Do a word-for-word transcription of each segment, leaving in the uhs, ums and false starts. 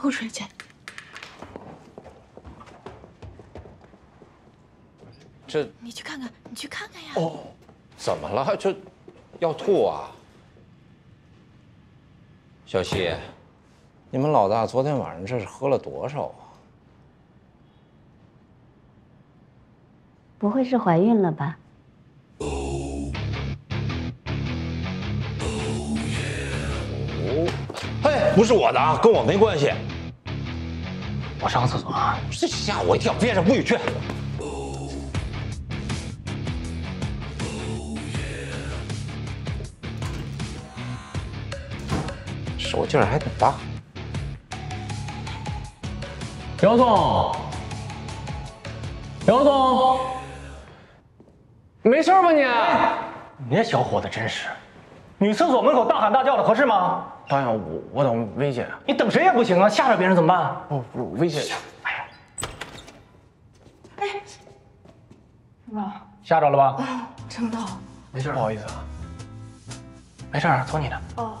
口水去。 这你去看看，你去看看呀。 哦，怎么了？这要吐啊？小希，你们老大昨天晚上这是喝了多少啊？ 不会是怀孕了吧？ 哦，哎，不是我的啊，跟我没关系。 我上个厕所啊！ 这吓我一跳，憋着不许去。手劲儿还挺大。 姚总，姚总，没事吧你？你这小伙子真是，女厕所门口大喊大叫的合适吗？ 导演，我我等危险。 你等谁也不行啊，吓着别人怎么办？ 不不，危险。 哎呀， 哎，是吧？ 吓着了吧？ 啊，撑到。 没事，不好意思啊。没事，走你的。 哦。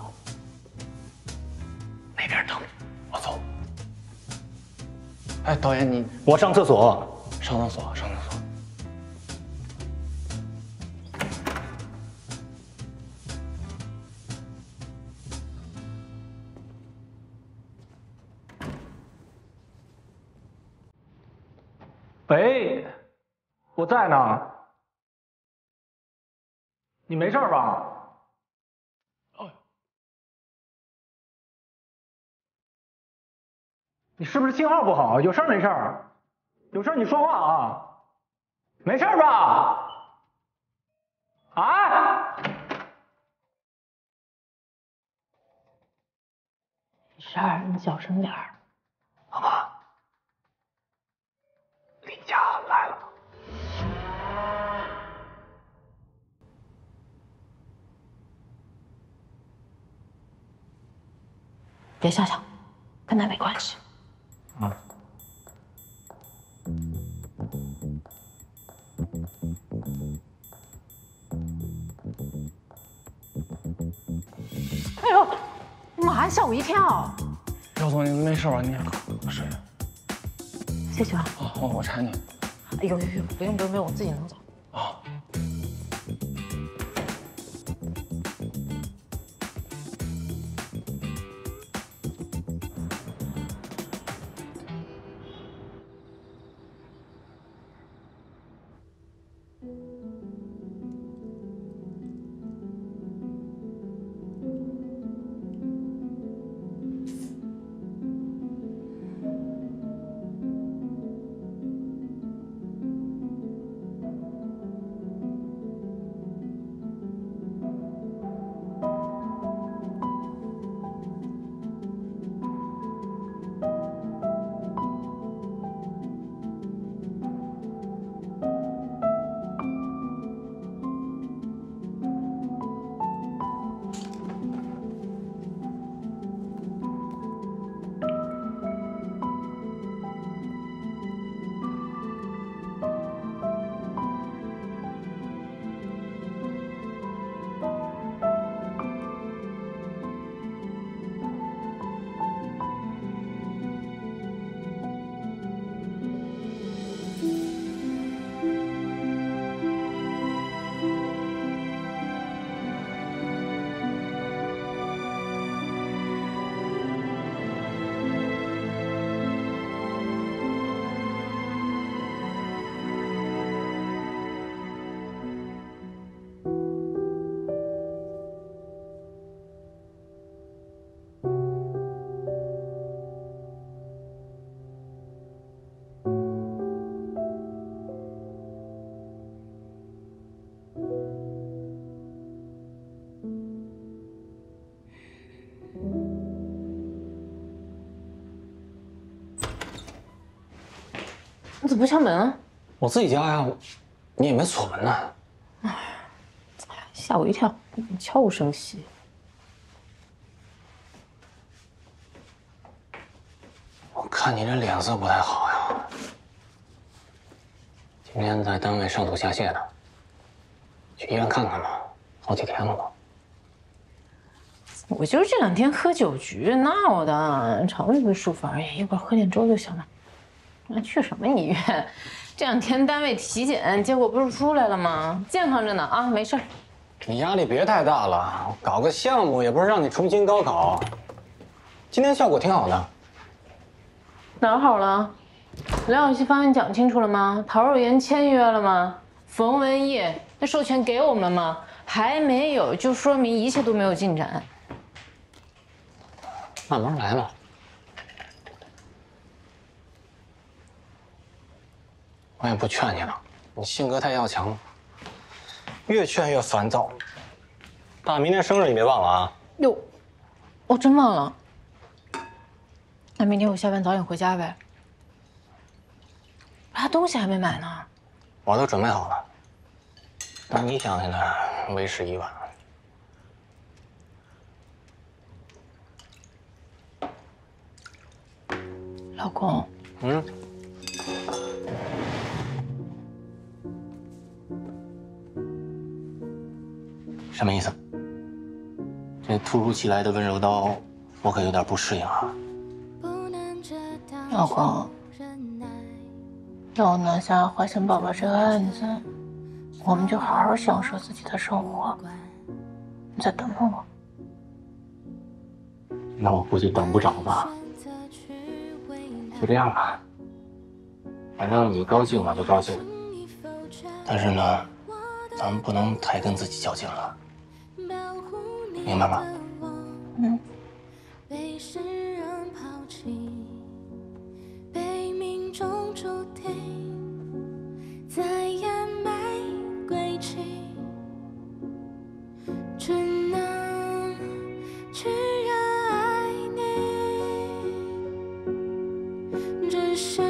那边等，我走。 哎，导演你， 我上厕所。 上厕所，上厕所。 喂，我在呢。你没事吧？哦。你是不是信号不好？有事没事？有事你说话啊！没事吧？啊？ 没事儿，你小声点儿， 好吧？李佳来了。 别笑笑，跟他没关系。 啊。 哎呦，妈，吓我一跳！ 姚总，你没事吧？你喝水。 谢谢啊。 哦，我我搀你。 哎呦呦呦，不用不用不用，我自己能走。 啊。 你怎么不敲门啊？ 我自己家呀，你也没锁门呢。 哎，吓我一跳，你悄无声息。 我看你这脸色不太好呀。今天在单位上吐下泻的，去医院看看吧，好几天了都。 我就是这两天喝酒局闹的，肠胃不舒服而已，一会儿喝点粥就行了。那去什么医院？这两天单位体检，结果不是出来了吗？健康着呢啊，没事儿。 你压力别太大了，搞个项目也不是让你重新高考。今天效果挺好的。 哪儿好了？梁小溪方案讲清楚了吗？陶若妍签约了吗？冯文义那授权给我们了吗？还没有，就说明一切都没有进展。 慢慢来嘛。我也不劝你了，你性格太要强了，越劝越烦躁。爸，明天生日你别忘了啊！ 哟，我真忘了。那明天我下班早点回家呗。他东西还没买呢。 我都准备好了，但你想想呢，为时已晚。 老公。 嗯。什么意思？这突如其来的温柔刀，我可有点不适应啊。 老公，要拿下华强宝宝这个案子，我们就好好享受自己的生活。你再等等我。 那我估计等不着吧。就这样吧，反正你高兴我就高兴。但是呢，咱们不能太跟自己较劲了。明白吗？ 嗯。 被世人抛弃，被命中注定，再也没归期，只能去热爱你，只是